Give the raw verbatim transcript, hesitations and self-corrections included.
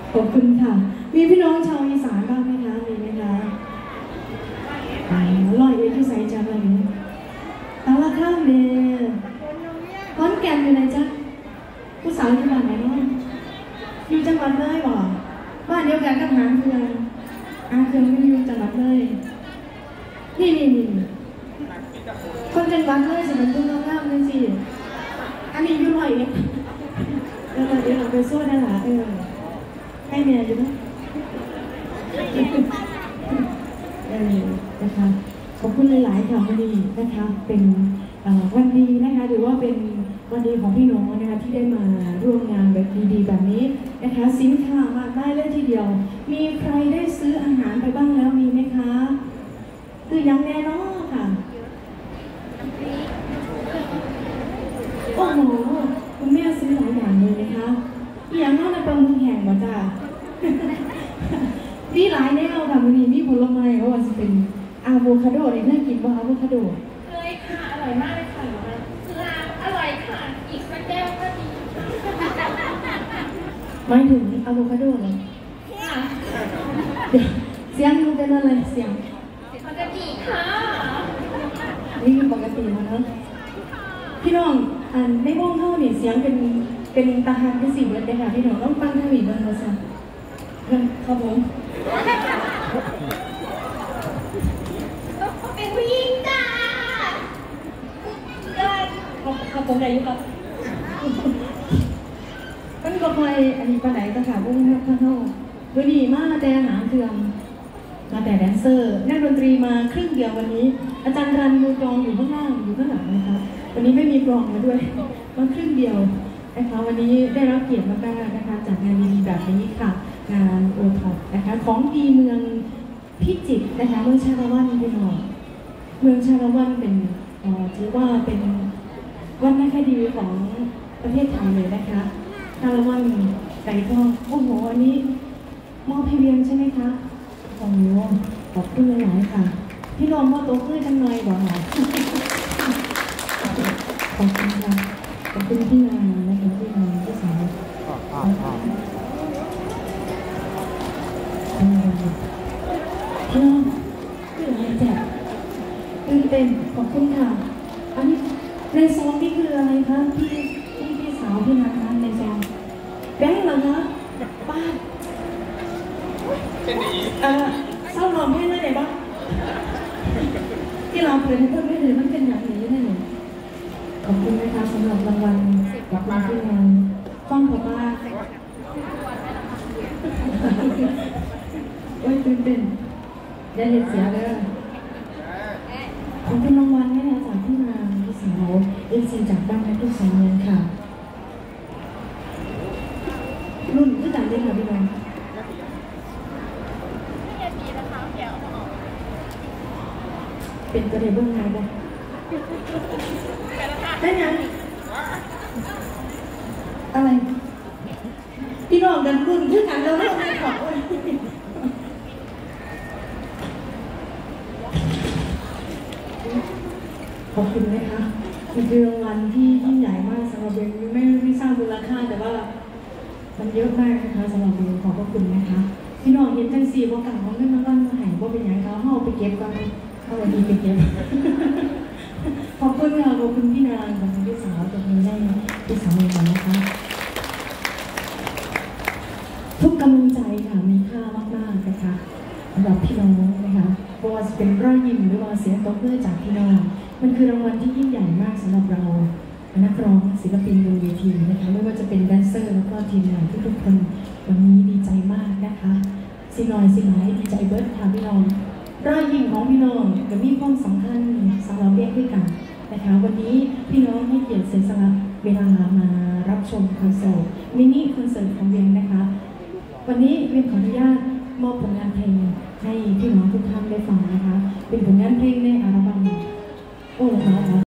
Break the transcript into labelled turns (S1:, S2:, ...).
S1: ขอบคุณค่ะมีพี่น้องชาวอีสานบ้างไหมคะมีไหมคะลอยเอ็ดที่ใส่จังเลยตาละข้ามเดย์ขอนแก่นอยู่ไหนจ๊ะผู้สาวจังหวัดไหนเนาะอยู่จังหวัดเลยบ่บ้านเดียวกันกับหางเครื่องหางเครื่องไม่อยู่จังหวัดเลยนี่นี่นี่คนจังหวัดเลยสิมันต้องละข้ามเลยสิอันนี้อยู่ลอยเอ็ดเออเดี๋ยวเราไปโซ่ได้หรอเออให้เมียอยู่นะเออนะคะขอบคุณหลายๆค่ะวันนี้นะคะเป็นวันดีนะคะหรือว่าเป็นวันดีของพี่น้องนะคะที่ได้มาร่วมงานแบบดีๆแบบนี้นะคะสินค้ามากได้เลยทีเดียวมีใครได้ซื้ออาหารไปบ้างแล้วมีไหมคะคือยังแน่นอนค่ะโอ้โหคุณแม่ซื้อหลายอย่างเลยนะคะอย่างนั้นในประมูลแห่งบ่จ้ามีหลายแนวค่ะวันนี้มีผลไม้ว่าจะเป็นอะโวคาโดเนี่ยน่ากินป่ะอะโวคาโด
S2: เคยค่ะอร่อยมากเลยค่ะหนูนะซื้ออร่อยค่ะอีกสักแก้วก็ดี
S1: หมายถึงอะโวคาโดเหรอเดี๋ยวเสียงดูเป็นอะไรเสียง
S2: ปกติค่ะ
S1: นี่คือปกตินะเนาะพี่น้องอันในวงเท่านี่เสียงเป็นเป็นตาหางที่สี่เบิร์ดเลยค่ะพี่น้องต้องฟังท่ามีเบิร์ดมาสั่งครับผม
S2: เป็นผู้หญิงจ้าเกิน
S1: ครับผมไหนอยู่ครับมันก็คอยอันนี้ปะไหนก็ค่ะวงข้างนอกวันนี้มาแต่หาเครื่องมาแต่แดนเซอร์นักดนตรีมาครึ่งเดียววันนี้อาจารย์รันมือกลองอยู่ข้างล่างอยู่ข้างหลังนะคะวันนี้ไม่มีกลองมาด้วยมาครึ่งเดียวนะคะวันนี้ได้รับเกียรติมากๆนะคะจากงานดีๆแบบนี้ค่ะงานโอท็อปนะคะของดีเมืองพิจิตรนะคะเมืองชาละวันพี่น้องเมืองชาละวันเป็นถือว่าเป็นวันนักคดีของประเทศไทยเลยนะคะชาละวันไก่ทองโอ้โหอันนี้มอบให้เวียงใช่ไหมคะโอ้โหขอบคุณหลายๆค่ะพี่น้องว่าโตขึ้นจังหน่อยบ่ค่ะขอบคุณค่ะขอบคุณพี่นางนะคะพี่นางที่สาวพี่น้องพี่อะไรแจกตื่นเต้นขอบคุณค่ะอันนี้ในซองนี่คืออะไรคะพี่พี่พี่สาวพี่นางคะในซองแบงค์เหรอคะป้าเออเศร้าหลอมให้เลยไหนบ้างที่เราเผยให้เพื่อนไม่เลยมันเป็นอย่างนี้แน่เลยขอบคุณนะคะสำหรับรางวัลกับมาที่งานฟังผมมาโอ้ยตื่นเต้นอย่าเห็นเสียเลยขอบคุณรางวัลให้นะจากที่มาที่สาวเอ็นซีจากบ้านแม่ทุกสายเงินค่ะรุ่นที่ต่างได้ค่ะพี่น้องเป็นกระเทียมเบื้องไงบ้างได้ยังอะไรพี่น้องกันรุ่นที่กันเราเล่าไม่ขอขอบคุณนะคะมันคือรางวัลที่ยิ่งใหญ่มากสำหรับเบลไม่ไม่ทราบมูลค่าแต่ว่ามันเยอะมากนะคะสำหรับเบลขอบคุณนะคะพี่น้องเห็นจังสีบอกกล่าวว่าเงินรางวัลมาหายว่าเป็นอย่างเขาเข้าไปเก็บกันเข้าไปดีไปเก็บขอบคุณค่ะขอบคุณพี่นางขอบคุณพี่สาวตรงนี้ได้พี่สาวเลยนะคะทุกกำลังใจค่ะมีค่ามากๆนะคะสำหรับพี่น้องนะคะเพราะว่าเป็นรอยยิ้มหรือว่าเสียงตบมือจากพี่น้องมันคือรางวัลที่ยิ่งใหญ่มากสำหรับเรานักร้องศิลปินบนเวทีนะคะไม่ว่าจะเป็นแดนเซอร์แล้วก็ทีมงานทุกๆคนวันนี้ดีใจมากนะคะสิหน่อยสิหน่อยดีใจเบิร์ดค่ะพี่น้องรอยยิ้มของพี่น้องจะมีความสำคัญสำหรับเรียกด้วยกันนะคะวันนี้พี่น้องให้เกียรติเสียสละเวลามารับชมคอนเสิร์ตมินิคอนเสิร์ตของเวียงนะคะวันนี้เวียงขออนุญาตมอบผลงานเพลงให้พี่น้องทุกท่านได้ฟังนะคะเป็นผลงานเพลงในอัลบั้มโอ้โห